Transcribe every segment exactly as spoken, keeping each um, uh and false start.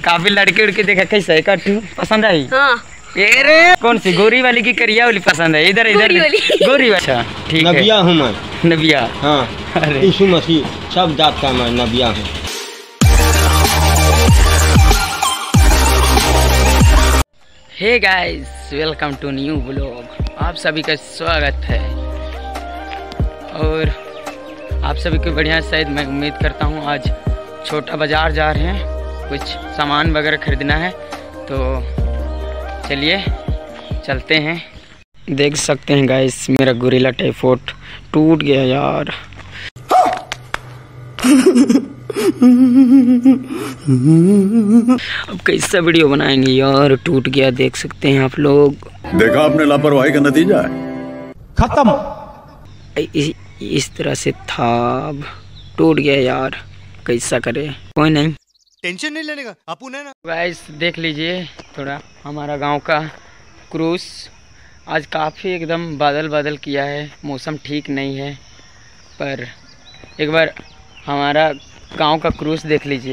काफी लड़के उड़के देखा कैसा है कट्टू पसंद आई? हाँ। रे कौन सी गोरी वाली की करिया वाली पसंद है? इधर इधर गोरी वाली। अच्छा ठीक है। नबिया हूँ मैं। नबिया? हाँ। अरे यीशु मसीह सब जात का मैं नबिया हूँ। Hey guys, welcome to new blog. आप सभी का स्वागत है और आप सभी को बढ़िया शायद मैं उम्मीद करता हूँ। आज छोटा बाज़ार जा रहे हैं, कुछ सामान वगैरह खरीदना है, तो चलिए चलते हैं। देख सकते हैं गाइस, मेरा गोरिल्ला टाइफोट टूट गया यार। अब कैसा वीडियो बनाएंगे यार, टूट गया। देख सकते हैं आप लोग। देखा आपने लापरवाही का नतीजा है। खत्म। इस, इस तरह से था, अब टूट गया यार, कैसा करे। कोई नहीं, टेंशन नहीं लेने का अपन है ना। गाइस देख लीजिए थोड़ा हमारा गांव का क्रूज। आज काफ़ी एकदम बादल बादल किया है, मौसम ठीक नहीं है, पर एक बार हमारा गांव का क्रूज देख लीजिए।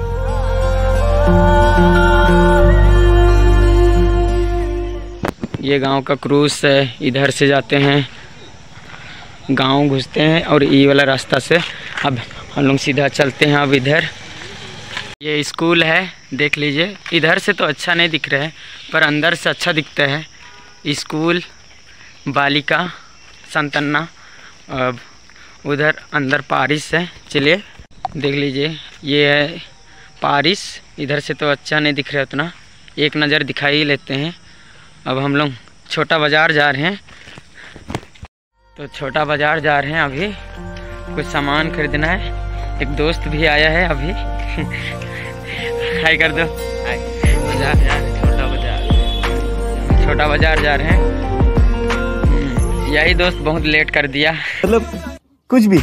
ये गांव का क्रूज है, इधर से जाते हैं गांव, घुसते हैं और ये वाला रास्ता से अब हम लोग सीधा चलते हैं। अब इधर ये स्कूल है, देख लीजिए। इधर से तो अच्छा नहीं दिख रहा है, पर अंदर से अच्छा दिखता है। स्कूल बालिका संतन्ना। अब उधर अंदर पारिस है, चलिए देख लीजिए। ये है पारिस, इधर से तो अच्छा नहीं दिख रहा उतना, एक नज़र दिखाई ही लेते हैं। अब हम लोग छोटा बाज़ार जा रहे हैं, तो छोटा बाज़ार जा रहे हैं अभी, कुछ सामान खरीदना है। एक दोस्त भी आया है अभी। हाय कर दो। हाय। बाजार जा रहे हैं, छोटा बाजार, छोटा बाजार जा रहे हैं। यही दोस्त बहुत लेट कर दिया, मतलब कुछ भी।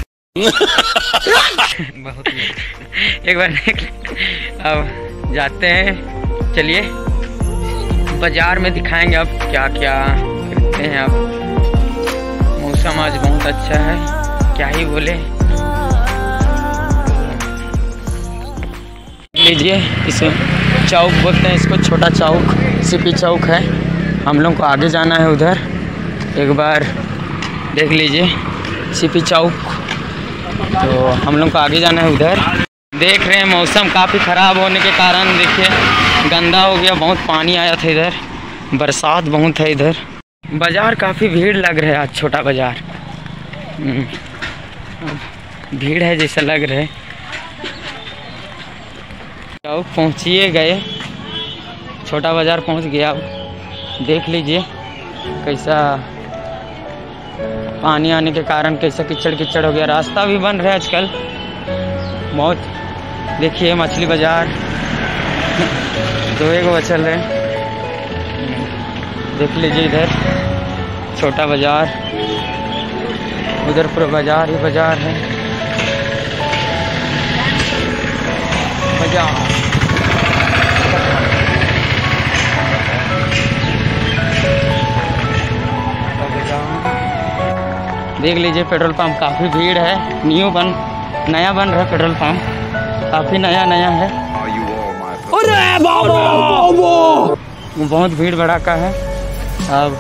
बहुत लेट। एक बार अब जाते हैं, चलिए बाजार में दिखाएंगे अब क्या क्या खरीदते हैं। अब मौसम आज बहुत अच्छा है, क्या ही बोले। लीजिए, इस चौक बोलते हैं इसको, छोटा चौक, सीपी चौक है। हम लोग को आगे जाना है उधर, एक बार देख लीजिए सीपी चौक। तो हम लोग को आगे जाना है उधर। देख रहे हैं मौसम काफ़ी ख़राब होने के कारण देखिए गंदा हो गया, बहुत पानी आया था इधर, बरसात बहुत है इधर। बाज़ार काफ़ी भीड़ लग रहा है आज, छोटा बाज़ार भीड़ है जैसा लग रहा है। चौक पहुँचिए गए, छोटा बाज़ार पहुँच गया। अब देख लीजिए कैसा पानी आने के कारण कैसा कीचड़ कीचड़ हो गया। रास्ता भी बन रहा है आजकल बहुत। देखिए मछली बाज़ार, दो एक बचल रहे। देख लीजिए इधर छोटा बाज़ार, उधर पूरा बाज़ार ही बाज़ार है। बाज़ार देख लीजिए, पेट्रोल पंप काफ़ी भीड़ है, न्यू बन नया बन रहा है पेट्रोल पंप, काफ़ी नया नया है। अरे बाबा, बहुत भीड़ भड़ाका है। अब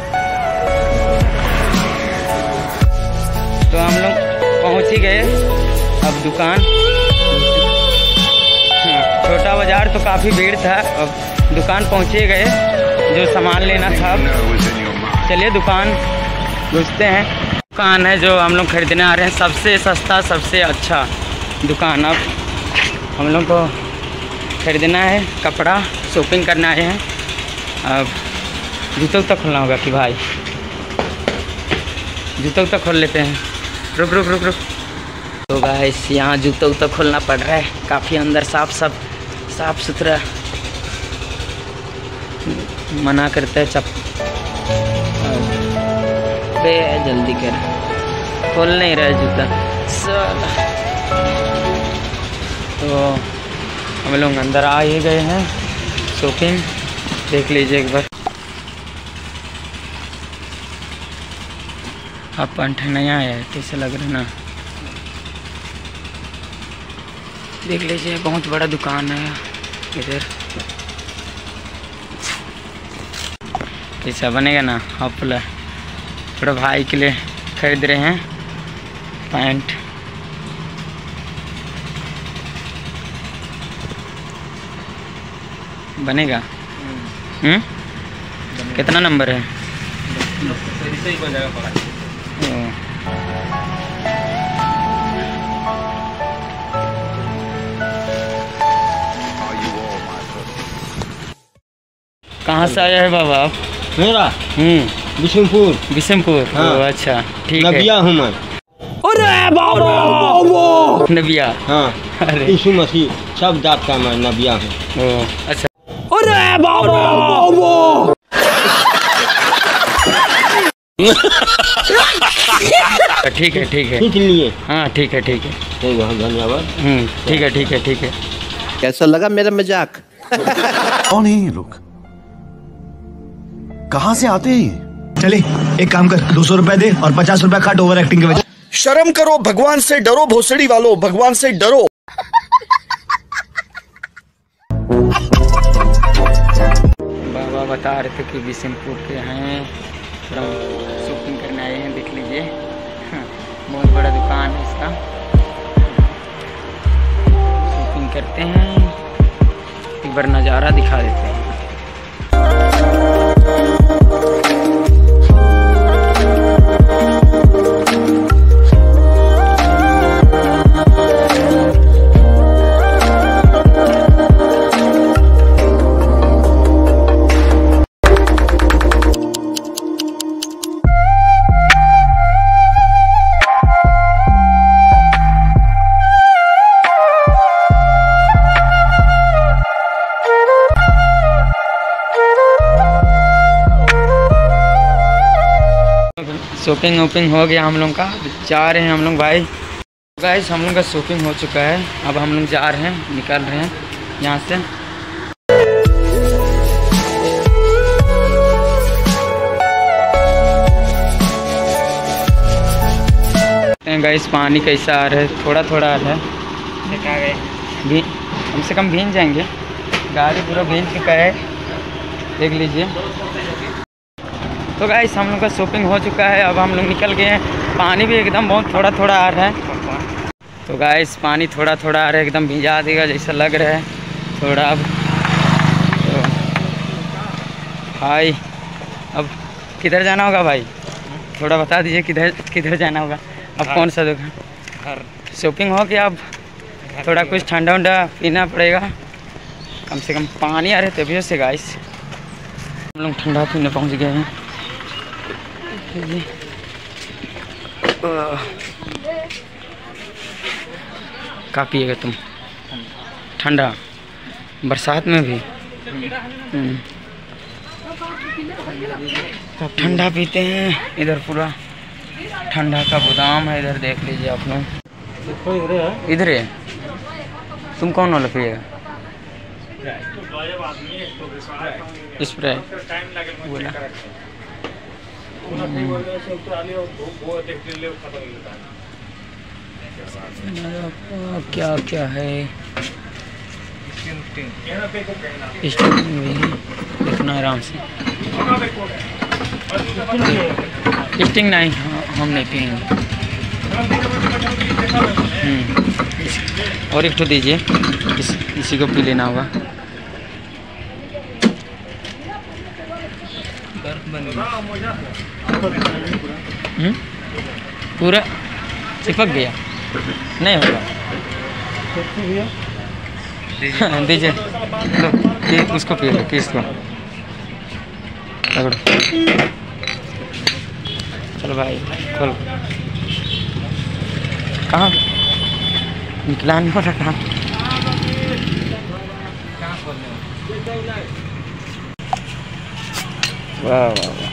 तो हम लोग पहुंच ही गए अब दुकान। छोटा बाज़ार तो काफ़ी भीड़ था, अब दुकान पहुंचे गए जो सामान लेना था। अब चलिए दुकान घुसते हैं। दुकान है जो हम लोग खरीदने आ रहे हैं, सबसे सस्ता सबसे अच्छा दुकान। अब हम लोग को खरीदना है कपड़ा, शॉपिंग करना आए हैं। अब जूतों तक खोलना होगा कि भाई, जूतों तक खोल लेते हैं। रुक रुक रुक रुक तो गाइस यहाँ जूतों तक खोलना पड़ रहा है, काफ़ी अंदर साफ साफ साफ सुथरा मना करता है चप बे, जल्दी कर, खोल नहीं रहा है जूता। तो हम लोग अंदर आ ही गए हैं, शॉपिंग देख लीजिए एक बार। आप पंठ नया आया है, कैसे लग रहा है ना, देख लीजिए। बहुत बड़ा दुकान है, इधर ऐसा बनेगा ना। आप थोड़ा भाई के लिए खरीद रहे हैं पैंट। बनेगा। हम्म कितना नंबर है? सही बन जाएगा पड़ा। कहाँ से आया है बाबा आप? मेरा हम्म बिशनपुर बिशनपुर। हाँ। ओ, अच्छा ठीक है। नबिया हूँ मैं। अरे बाबा नबिया। हाँ अरे यीशु मसीह सब जात का मैं नबिया हूँ। ओ अच्छा। अरे बाबा ठीक है ठीक है। खींच लिए। हाँ ठीक है ठीक है। ठीक है धन्यवाद। हम्म ठीक है ठीक है ठीक है। कैसा लगा मेरा मजाक? कौन है ये लोग? कहाँ से आते हैं ये? चले एक काम कर, दो सौ रुपए दे और पचास रुपए काट ओवर एक्टिंग के वजह। शर्म करो, भगवान से डरो, भोसड़ी वालों भगवान से डरो। बाबा बता रहे थे कि बिशनपुर के हैं, थोड़ा शॉपिंग करने आए हैं। देख लीजिए बहुत बड़ा दुकान है इसका। शॉपिंग करते हैं, एक बार नज़ारा दिखा देते हैं। शॉपिंग वॉपिंग हो गया हम लोग का। जा रहे हैं हम लोग भाई। गाइस हम लोग का शॉपिंग हो चुका है। अब हम लोग जा रहे हैं, निकल रहे हैं यहाँ से। गाइस पानी कैसा आ रहा है? थोड़ा थोड़ा आ रहा है। भी कम से कम भीग जाएंगे। गाड़ी पूरा भीग चुका है, देख लीजिए। तो गाइस हम लोग का शॉपिंग हो चुका है। अब हम लोग निकल गए हैं। पानी भी एकदम बहुत थोड़ा थोड़ा आ रहा है। तो गाइस पानी थोड़ा थोड़ा आ रहा है, एकदम भिजा देगा जैसा लग रहा है थोड़ा। अब तो भाई अब किधर जाना होगा भाई? थोड़ा बता दीजिए किधर किधर जाना होगा। अब कौन सा दुकान? घर। शॉपिंग हो गया, अब थोड़ा कुछ ठंडा वंडा पीना पड़ेगा। कम से कम पानी आ रहे तभी से गाइस हम लोग ठंडा पीने पहुँच गए हैं। क्या पिएगा तुम? ठंडा बरसात में भी ठंडा पीते हैं। इधर पूरा ठंडा का गोदाम है, इधर देख लीजिए आप लोग। इधर है। तुम कौन वाला पिएगा? स्प्रे बोला। क्या क्या है देखना आराम से। स्टिंग नहीं, हम नहीं पियेंगे। और एक तो दीजिए, इस, इसी को पी लेना होगा। हम्म पूरा चिपक गया, नहीं होगा। दीजिए लो, ये उसको पिए लो, किसको पकड़ो। चलो भाई खोल। कहाँ निकला नहीं हो रहा? कहाँ वाह वाह वाह,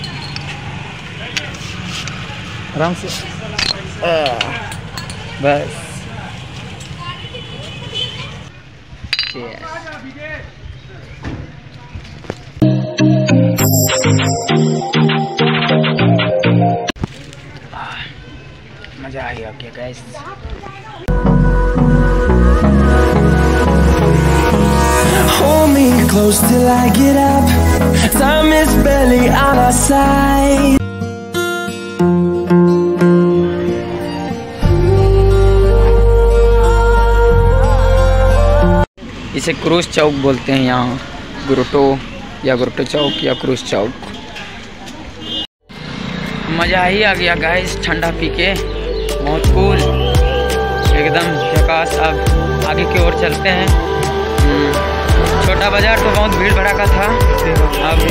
आराम से बस। मजा आ गया क्या गाइस? हो close till I get up. Time is barely on our side. इसे क्रूज चौक बोलते हैं यहाँ, ग्रोटो या ग्रोटो चौक या क्रूज चौक। मज़ा ही आ गया गाइस ठंडा पी के, बहुत कूल, एकदम झकास। अब आगे की ओर चलते हैं। छोटा बाजार तो बहुत भीड़ भड़ाका था। अब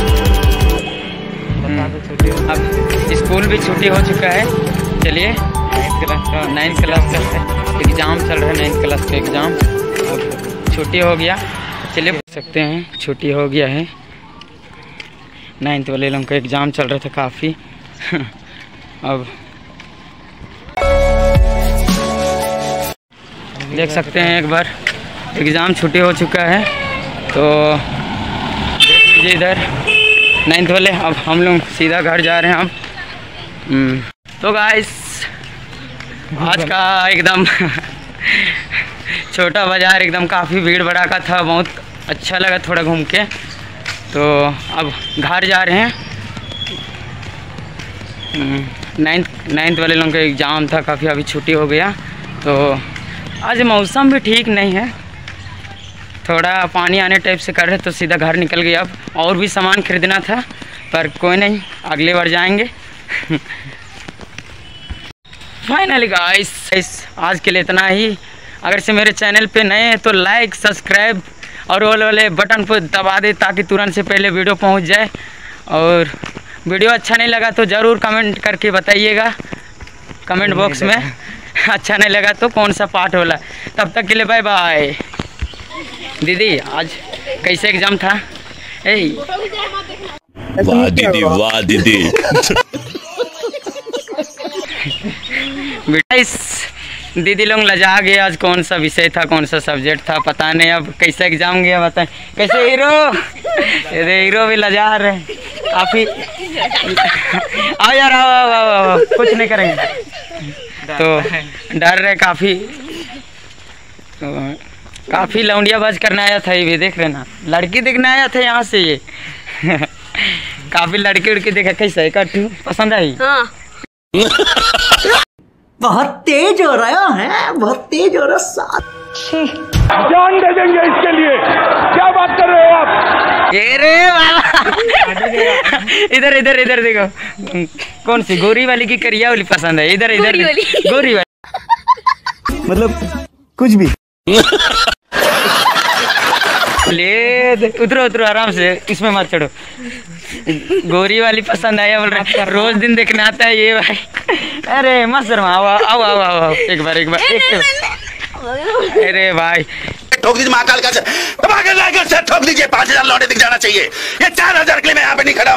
अब स्कूल भी छुट्टी हो चुका है। चलिए, नाइन्थ क्लास का एग्ज़ाम चल रहा है, नाइन्थ क्लास का एग्ज़ाम अब छुट्टी हो गया। चलिए बोल सकते हैं छुट्टी हो गया है। नाइन्थ वाले लोगों का एग्ज़ाम चल रहा था काफ़ी। अब देख सकते हैं एक बार एग्ज़ाम छुट्टी हो चुका है, तो देख लीजिए इधर नाइन्थ वाले। अब हम लोग सीधा घर जा रहे हैं अब। तो गाइस आज का एकदम छोटा बाज़ार एकदम काफ़ी भीड़ भड़ाका था, बहुत अच्छा लगा थोड़ा घूम के। तो अब घर जा रहे हैं। नाइन्थ नाइन्थ वाले लोगों का एग्ज़ाम था काफ़ी, अभी छुट्टी हो गया। तो आज मौसम भी ठीक नहीं है, थोड़ा पानी आने टाइप से कर रहे, तो सीधा घर निकल गया। अब और भी सामान खरीदना था, पर कोई नहीं, अगले बार जाएंगे। फाइनली गाइस आज के लिए इतना ही। अगर से मेरे चैनल पे नए हैं तो लाइक, सब्सक्राइब और ऑल वाले बटन पर दबा दे, ताकि तुरंत से पहले वीडियो पहुंच जाए। और वीडियो अच्छा नहीं लगा तो ज़रूर कमेंट करके बताइएगा कमेंट बॉक्स में। अच्छा नहीं लगा तो कौन सा पार्ट होला। तब तक के लिए बाय बाय। दीदी आज कैसे एग्ज़ाम था? ए वाह दीदी, वाह दीदी। बेटा इस दीदी लोग लजा गए, आज कौन सा विषय था, कौन सा सब्जेक्ट था पता नहीं। अब कैसे एग्ज़ाम गया बताएं। कैसे हीरो? अरे हीरो भी लजा रहे काफ़ी। आओ यार, आओ आओ आओ आओ, कुछ नहीं करेंगे। तो डर रहे काफ़ी, तो काफ़ी लौंडियाबाज करने आया था। ये भी देख रहे ना, लड़की देखने आया था यहाँ से ये। काफ़ी लड़की उड़की देखा। कैसा है कट्टू, पसंद आई? हाँ। बहुत तेज हो रहा है, बहुत तेज हो रहा साथ। जान दे देंगे इसके लिए, क्या बात कर रहे हो आप? ये रे बाबा, इधर इधर इधर देखो, कौन सी गोरी वाली की करिया वाली पसंद है? इधर इधर गोरी वाली, मतलब कुछ भी। ले उतरो उतरो आराम से, इसमें मत चढ़ो। गोरी वाली पसंद आया बोल रहे, रोज दिन देखने आता है ये भाई। अरे मत शर्मा, आओ आओ आओ आओ आओ, एक बार एक बार एक। अरे भाई ठोक दीजिए महाकाल का, ठोक दीजिए। पाँच हजार लौटे दिख जाना चाहिए। ये चार हजार के लिए मैं यहाँ पे नहीं खड़ा।